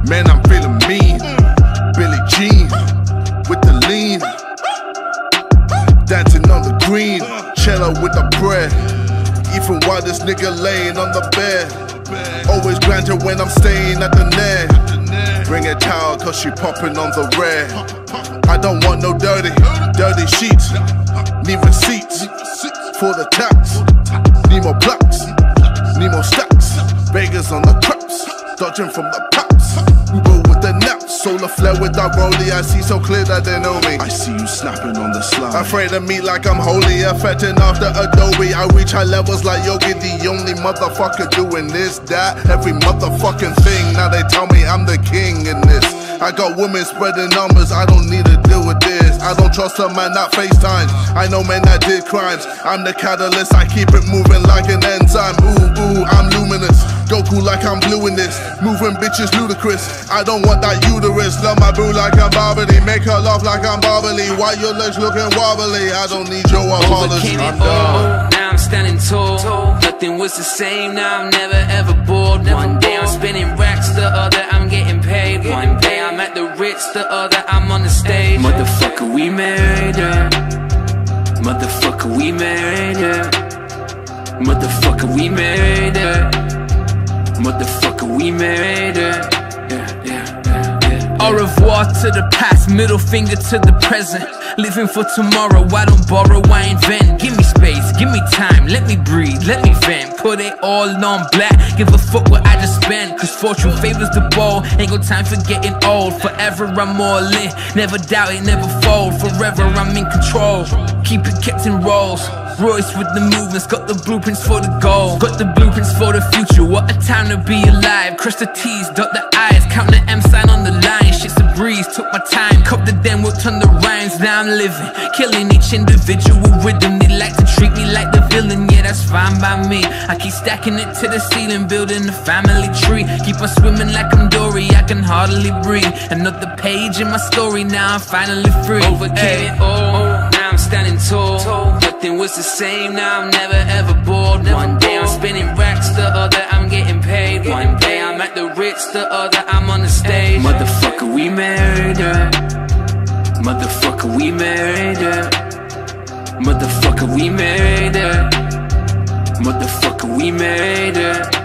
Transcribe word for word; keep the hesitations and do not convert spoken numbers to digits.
Man, I'm feeling mean. Billie Jean with the lean, dancing on the green, cello with the bread. Even while this nigga laying on the bed, always granted when I'm staying at the net. Bring a towel cause she popping on the red. I don't want no dirty, dirty sheets. Need receipts for the tax. Need more blocks, need more stacks. Vegas on the traps, dodging from the pops. Uber with the naps, solar flare with that rollie. I see so clear that they know me. I see you snapping on the slide. Afraid of me like I'm holy, affecting after Adobe. I reach high levels like Yogi, the only motherfucker doing this, that, every motherfucking thing. Now they tell me I'm the king in this. I got women spreading numbers, I don't need to deal with this. I don't trust a man that FaceTime. I know men that did crimes. I'm the catalyst, I keep it moving like an enzyme. Ooh, ooh, I'm luminous. Goku like I'm blue in this. Moving bitches ludicrous. I don't want that uterus. Love my boo like I'm Barbary. Make her laugh like I'm Barbary. Why your legs looking wobbly? I don't need your apology. I'm done. Now I'm standing tall. Nothing was the same, now I'm never ever bored. One day I'm spinning racks, the other I'm getting paid. One day I'm at the Ritz, the other I'm on the stage. Motherfucker, we married her. Motherfucker, we married her. Motherfucker, we married her. Motherfucker, we married her. Yeah, yeah, yeah, yeah. Au revoir to the past, middle finger to the present. Living for tomorrow, I don't borrow, I invent. Give me space, give me time, let me breathe, let me vent. Put it all on black, give a fuck what I just spent. Cause fortune favors the bold, ain't got time for getting old. Forever I'm all in, never doubt it, never fold. Forever I'm in control, keep it kept in rolls. Royce with the movements, got the blueprints for the goal. Got the blueprints for the future, what a time to be alive. Cross the T's, dot the I's, count the M sign on the line. Shit's a breeze, took my time, cop the den, worked on the rhymes. Now I'm living, killing each individual rhythm. They like to treat me like the villain, yeah that's fine by me. I keep stacking it to the ceiling, building a family tree. Keep on swimming like I'm Dory, I can hardly breathe. Another page in my story, now I'm finally free. Overcame it all, now I'm standing tall. Nothing was the same, now I'm never ever bored. One day I'm spinning racks, the other I'm getting paid. One day I'm at the Ritz, the other I'm on the stage. Motherfucker, we married her. Motherfucker, we married her. Motherfucker, we married her. Motherfucker, we married her.